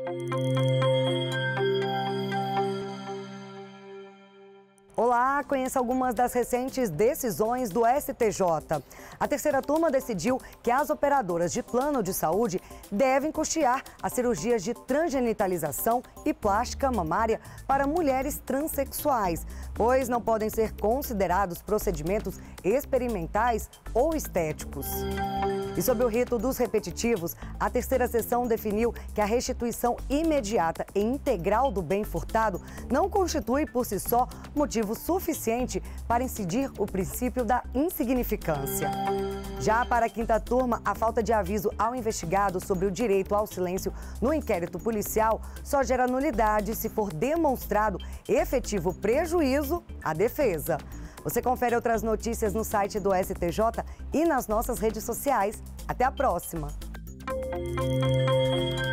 Olá, conheça algumas das recentes decisões do STJ. A terceira turma decidiu que as operadoras de plano de saúde devem custear as cirurgias de transgenitalização e plástica mamária para mulheres transexuais, pois não podem ser considerados procedimentos experimentais ou estéticos. E sob o rito dos repetitivos, a terceira sessão definiu que a restituição imediata e integral do bem furtado não constitui por si só motivo suficiente para incidir o princípio da insignificância. Já para a quinta turma, a falta de aviso ao investigado sobre o direito ao silêncio no inquérito policial só gera nulidade se for demonstrado efetivo prejuízo à defesa. Você confere outras notícias no site do STJ e nas nossas redes sociais. Até a próxima!